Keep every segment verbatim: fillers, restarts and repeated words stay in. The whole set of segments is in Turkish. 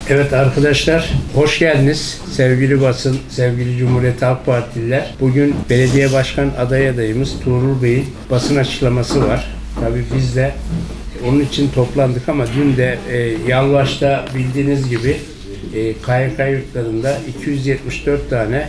Evet arkadaşlar, hoş geldiniz. Sevgili basın, sevgili Cumhuriyet Halk Partililer. Bugün belediye başkan aday adayımız Tuğrul Bey'in basın açıklaması var. Tabii biz de onun için toplandık ama dün de e, Yalvaç'ta bildiğiniz gibi e, K Y K yurtlarında iki yüz yetmiş dört tane,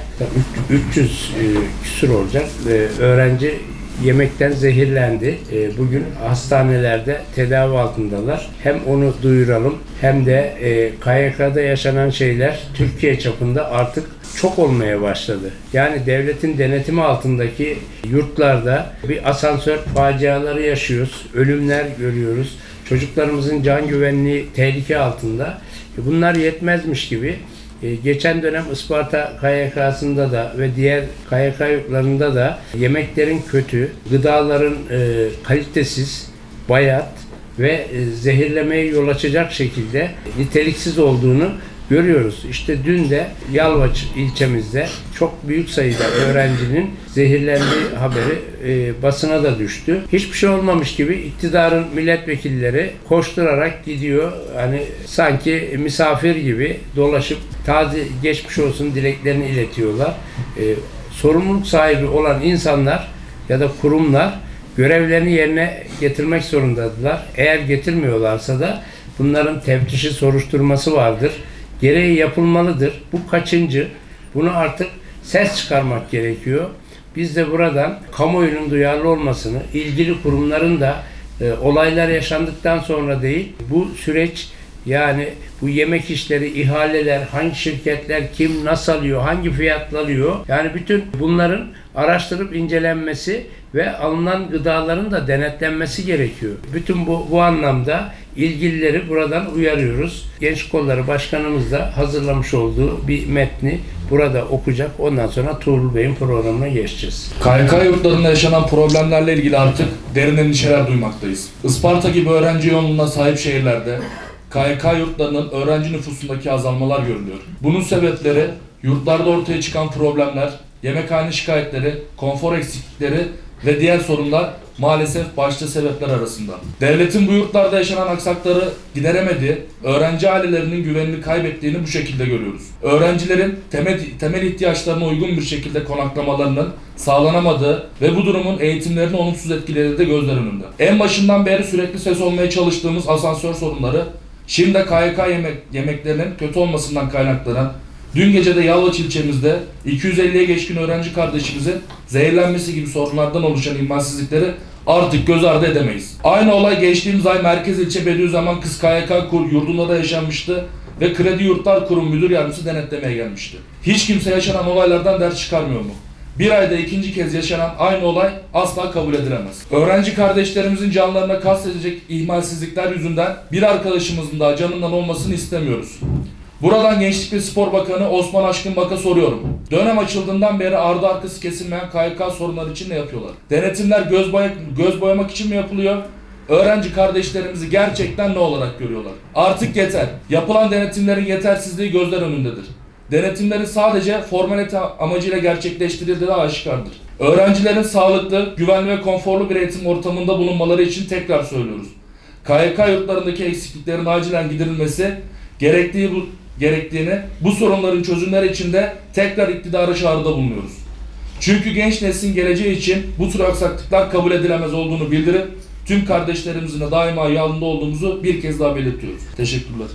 üç yüz e, küsur olacak e, öğrenci yemekten zehirlendi. E, bugün hastanelerde tedavi altındalar. Hem onu duyuralım hem de e, K Y K'da yaşanan şeyler Türkiye çapında artık çok olmaya başladı. Yani devletin denetimi altındaki yurtlarda bir asansör faciaları yaşıyoruz. Ölümler görüyoruz. Çocuklarımızın can güvenliği tehlike altında. E, bunlar yetmezmiş gibi Ee, geçen dönem Isparta K Y K'sında da ve diğer K Y K yurtlarında da yemeklerin kötü, gıdaların e, kalitesiz, bayat ve e, zehirlemeye yol açacak şekilde niteliksiz olduğunu görüyoruz. İşte dün de Yalvaç ilçemizde çok büyük sayıda öğrencinin zehirlendiği haberi e, basına da düştü. Hiçbir şey olmamış gibi iktidarın milletvekilleri koşturarak gidiyor. Hani sanki misafir gibi dolaşıp taze geçmiş olsun dileklerini iletiyorlar. E, sorumluluk sahibi olan insanlar ya da kurumlar görevlerini yerine getirmek zorundadılar. Eğer getirmiyorlarsa da bunların teftişi, soruşturması vardır. Gereği yapılmalıdır. Bu kaçıncı? Bunu artık ses çıkarmak gerekiyor. Biz de buradan kamuoyunun duyarlı olmasını, ilgili kurumların da e, olaylar yaşandıktan sonra değil, bu süreç yani bu yemek işleri, ihaleler, hangi şirketler kim nasıl alıyor, hangi fiyatla alıyor, yani bütün bunların araştırıp incelenmesi ve alınan gıdaların da denetlenmesi gerekiyor. Bütün bu, bu anlamda ilgilileri buradan uyarıyoruz. Genç Kolları Başkanımız da hazırlamış olduğu bir metni burada okuyacak. Ondan sonra Tuğrul Bey'in programına geçeceğiz. K Y K yurtlarında yaşanan problemlerle ilgili artık derin endişeler duymaktayız. Isparta gibi öğrenci yoğunluğuna sahip şehirlerde K Y K yurtlarının öğrenci nüfusundaki azalmalar görülüyor. Bunun sebepleri yurtlarda ortaya çıkan problemler, yemekhane şikayetleri, konfor eksiklikleri ve diğer sorunlar maalesef başta sebepler arasında. Devletin bu yurtlarda yaşanan aksakları gideremediği, öğrenci ailelerinin güvenini kaybettiğini bu şekilde görüyoruz. Öğrencilerin temel, temel ihtiyaçlarına uygun bir şekilde konaklamalarının sağlanamadığı ve bu durumun eğitimlerini olumsuz etkileri de gözler önünde. En başından beri sürekli ses olmaya çalıştığımız asansör sorunları, şimdi K Y K yemek, yemeklerinin kötü olmasından kaynaklanan, dün gece de Yalvaç ilçemizde iki yüz elliye geçkin öğrenci kardeşimizin zehirlenmesi gibi sorunlardan oluşan ihmalsizlikleri artık göz ardı edemeyiz. Aynı olay geçtiğimiz ay Merkez İlçe Bediüzzaman Kız K Y K Kur yurdunda da yaşanmıştı ve Kredi Yurtlar Kurum Müdür Yardımcısı denetlemeye gelmişti. Hiç kimse yaşanan olaylardan ders çıkarmıyor mu? Bir ayda ikinci kez yaşanan aynı olay asla kabul edilemez. Öğrenci kardeşlerimizin canlarına kastedecek ihmalsizlikler yüzünden bir arkadaşımızın daha canından olmasını istemiyoruz. Buradan Gençlik ve Spor Bakanı Osman Aşkın Bak'a soruyorum. Dönem açıldığından beri ardı arkası kesilmeyen K Y K sorunları için ne yapıyorlar? Denetimler göz, boya, göz boyamak için mi yapılıyor? Öğrenci kardeşlerimizi gerçekten ne olarak görüyorlar? Artık yeter. Yapılan denetimlerin yetersizliği gözler önündedir. Denetimlerin sadece formalite amacıyla gerçekleştirildiği de aşikardır. Öğrencilerin sağlıklı, güvenli ve konforlu bir eğitim ortamında bulunmaları için tekrar söylüyoruz. K Y K yurtlarındaki eksikliklerin acilen giderilmesi gerektiği bu, gerektiğini, bu sorunların çözümleri için de tekrar iktidara çağrıda bulunuyoruz. Çünkü genç neslin geleceği için bu tür aksaklıklar kabul edilemez olduğunu bildirip tüm kardeşlerimizin de daima yanında olduğumuzu bir kez daha belirtiyoruz. Teşekkürler.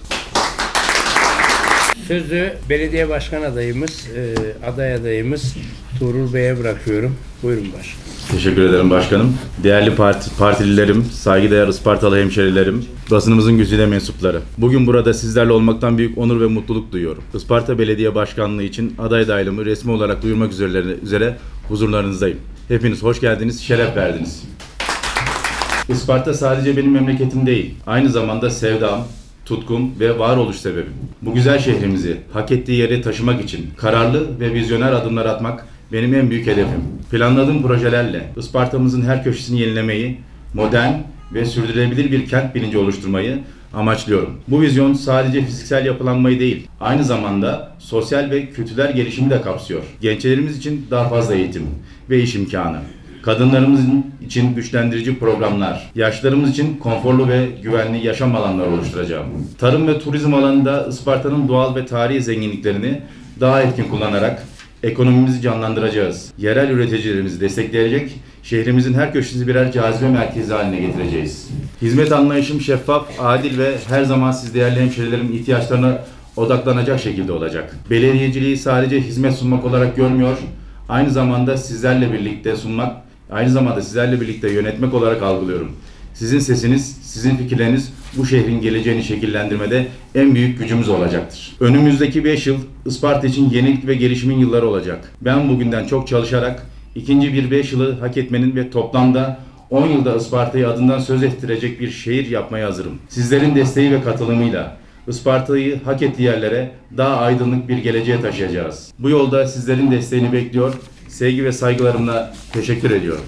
Sözü belediye başkan adayımız, e, aday adayımız Tuğrul Bey'e bırakıyorum. Buyurun başkanım. Teşekkür ederim başkanım. Değerli parti, partililerim, saygıdeğer Ispartalı hemşerilerim, basınımızın güzide mensupları. Bugün burada sizlerle olmaktan büyük onur ve mutluluk duyuyorum. Isparta Belediye Başkanlığı için aday adaylığımı resmi olarak duyurmak üzere, üzere huzurlarınızdayım. Hepiniz hoş geldiniz, şeref verdiniz. Isparta sadece benim memleketim değil, aynı zamanda sevdam, tutkum ve varoluş sebebim. Bu güzel şehrimizi hak ettiği yere taşımak için kararlı ve vizyoner adımlar atmak benim en büyük hedefim. Planladığım projelerle Isparta'mızın her köşesini yenilemeyi, modern ve sürdürülebilir bir kent bilinci oluşturmayı amaçlıyorum. Bu vizyon sadece fiziksel yapılanmayı değil, aynı zamanda sosyal ve kültürel gelişimi de kapsıyor. Gençlerimiz için daha fazla eğitim ve iş imkanı, kadınlarımız için güçlendirici programlar, yaşlılarımız için konforlu ve güvenli yaşam alanları oluşturacağım. Tarım ve turizm alanında Isparta'nın doğal ve tarihi zenginliklerini daha etkin kullanarak ekonomimizi canlandıracağız. Yerel üreticilerimizi destekleyecek, şehrimizin her köşesi birer cazibe merkezi haline getireceğiz. Hizmet anlayışım şeffaf, adil ve her zaman siz değerli hemşehrilerimin ihtiyaçlarına odaklanacak şekilde olacak. Belediyeciliği sadece hizmet sunmak olarak görmüyor, aynı zamanda sizlerle birlikte sunmak, aynı zamanda sizlerle birlikte yönetmek olarak algılıyorum. Sizin sesiniz, sizin fikirleriniz bu şehrin geleceğini şekillendirmede en büyük gücümüz olacaktır. Önümüzdeki beş yıl Isparta için yenilik ve gelişimin yılları olacak. Ben bugünden çok çalışarak ikinci bir beş yılı hak etmenin ve toplamda on yılda Isparta'yı adından söz ettirecek bir şehir yapmaya hazırım. Sizlerin desteği ve katılımıyla Isparta'yı hak ettiği yerlere daha aydınlık bir geleceğe taşıyacağız. Bu yolda sizlerin desteğini bekliyor, sevgi ve saygılarımla teşekkür ediyorum.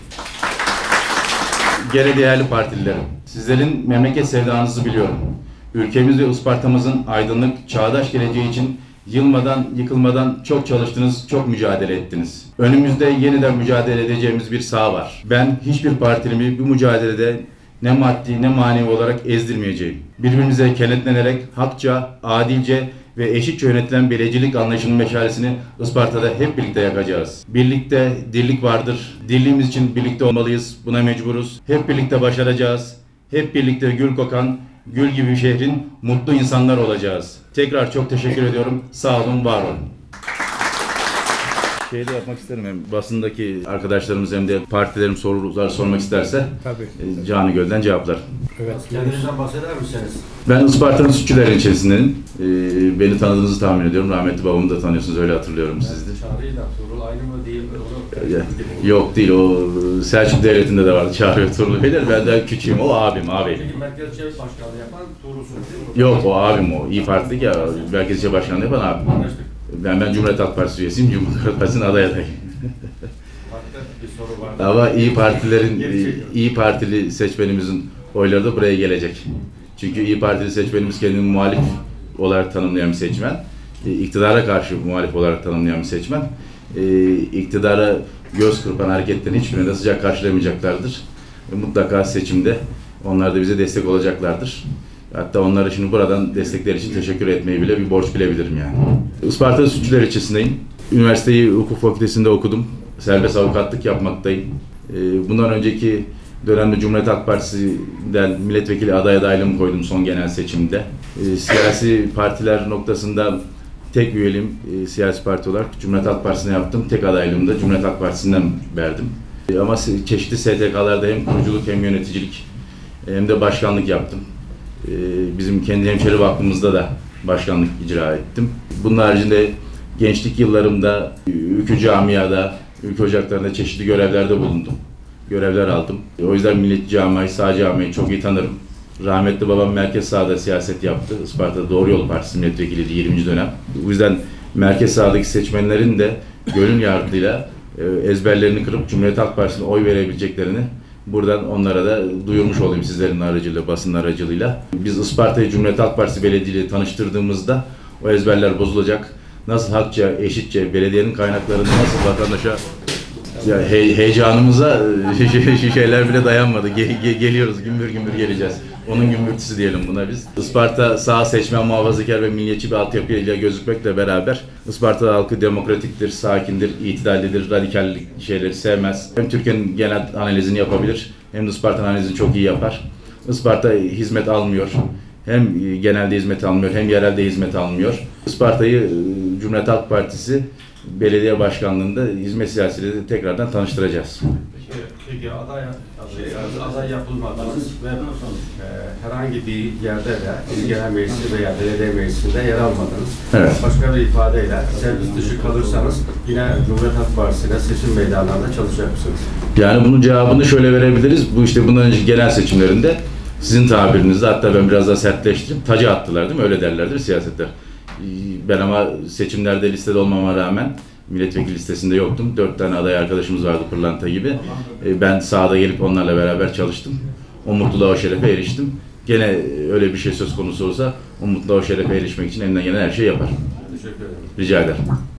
Gene değerli partililerim, sizlerin memleket sevdanızı biliyorum. Ülkemiz ve Isparta'mızın aydınlık, çağdaş geleceği için yılmadan, yıkılmadan çok çalıştınız, çok mücadele ettiniz. Önümüzde yeniden mücadele edeceğimiz bir saha var. Ben hiçbir partilimi bu mücadelede ne maddi ne manevi olarak ezdirmeyeceğim. Birbirimize kenetlenerek hakça, adilce ve eşitçe yönetilen belediyecilik anlayışının meşalesini Isparta'da hep birlikte yakacağız. Birlikte dirlik vardır. Dirliğimiz için birlikte olmalıyız. Buna mecburuz. Hep birlikte başaracağız. Hep birlikte gül kokan, gül gibi bir şehrin mutlu insanlar olacağız. Tekrar çok teşekkür ediyorum. Sağ olun, var olun. Şey de yapmak isterim, hem basındaki arkadaşlarımız hem de partilerim sorular sormak isterse Tabii. canı gölden cevaplar. Evet. Kendinizden bahseder misiniz? Ben Isparta'nın Sütçüler ilçesindenim. Ee, beni tanıdığınızı tahmin ediyorum. Rahmetli babamı da tanıyorsunuz, öyle hatırlıyorum sizi de. Çağrı'yla Tuğrul aynı mı değil mi? Onu... Yok değil, o Selçuk Devleti'nde de vardı Çağrı ve Turlu Beyler. Ben de küçüğüm, o abim, ağabeyim. Peki Merkez İlçe Başkanlığı yapan Tuğrul'sun değil mi? Yok, o abim o. İyi Parti'lik ya, Merkez İlçe Başkanlığı yapan abim. Anlaştık. Ben, ben Cumhuriyet Halk Partisi üyesiyim, Cumhuriyet Halk Partisi'nin aday adayım. Farklı bir soru vardı. Ama İyi Partilerin, İyi Partili seçmenimizin oyları da buraya gelecek. Çünkü İyi Partili seçmenimiz kendini muhalif olarak tanımlayan bir seçmen. İktidara karşı muhalif olarak tanımlayan bir seçmen. İktidara göz kırpan hareketlerin hiçbirine de sıcak karşılamayacaklardır. Mutlaka seçimde onlar da bize destek olacaklardır. Hatta onlara şimdi buradan destekleri için teşekkür etmeyi bile bir borç bilebilirim yani. Isparta Sütçüler ilçesindeyim. Üniversiteyi hukuk fakültesinde okudum. Serbest avukatlık yapmaktayım. Bundan önceki dönemde Cumhuriyet Halk Partisi'den milletvekili aday adaylığımı koydum son genel seçimde. Siyasi partiler noktasında tek üyeliğim siyasi parti olarak Cumhuriyet Halk Partisi'ne yaptım. Tek adaylığımı da Cumhuriyet Halk Partisi'nden verdim. Ama çeşitli S T K'larda hem kuruculuk hem yöneticilik hem de başkanlık yaptım. Bizim kendi hemşeri vakfımızda da başkanlık icra ettim. Bunun haricinde gençlik yıllarımda Ülkü Camia'da, Ülkü Ocakları'nda çeşitli görevlerde bulundum. Görevler aldım. O yüzden Millet Camii'yi, Sağ Camii'yi çok iyi tanırım. Rahmetli babam Merkez Sağ'da siyaset yaptı. Isparta'da Doğru Yol Partisi milletvekiliydi yirminci dönem. O yüzden Merkez Sağ'daki seçmenlerin de gönül yardımıyla ezberlerini kırıp Cumhuriyet Halk Partisi'ne oy verebileceklerini buradan onlara da duyurmuş olayım sizlerin aracılığıyla, basın aracılığıyla. Biz Isparta'yı Cumhuriyet Halk Partisi Belediye ile tanıştırdığımızda o ezberler bozulacak. Nasıl hakça, eşitçe, belediyenin kaynaklarını nasıl vatandaşa, ya he, heyecanımıza şeyler bile dayanmadı. Ge, ge, geliyoruz, gümbür gümbür geleceğiz. Onun gümbürtüsü diyelim buna biz. Isparta sağ seçmen, muhafazakar ve milliyetçi bir altyapıyla gözükmekle beraber Isparta halkı demokratiktir, sakindir, itidallidir, radikal şeyleri sevmez. Hem Türkiye'nin genel analizini yapabilir, hem de Isparta analizini çok iyi yapar. Isparta hizmet almıyor. Hem genelde hizmet almıyor, hem yerelde hizmet almıyor. Isparta'yı Cumhuriyet Halk Partisi belediye başkanlığında hizmet siyasetiyle tekrardan tanıştıracağız. Peki, peki aday, şey, aday yapılmadınız ve e, herhangi bir yerde de il genel meclisi veya belediye meclisinde yer almadınız. Evet. Başka bir ifadeyle servis dışı kalırsanız yine Cumhuriyet Halk Partisi'ne seçim meydanlarında çalışacak mısınız? Yani bunun cevabını şöyle verebiliriz. Bu işte bundan önceki genel seçimlerinde sizin tabirinizde, hatta ben biraz daha sertleştireyim, tacı attılar değil mi? Öyle derlerdir siyasetler. Ben ama seçimlerde listede olmama rağmen milletvekili listesinde yoktum. Dört tane aday arkadaşımız vardı pırlanta gibi. Ben sahada gelip onlarla beraber çalıştım. O mutluluğa, o şerefe eriştim. Gene öyle bir şey söz konusu olsa o mutluluğa, o şerefe erişmek için elinden gelen her şeyi yapar. Teşekkür ederim. Rica ederim.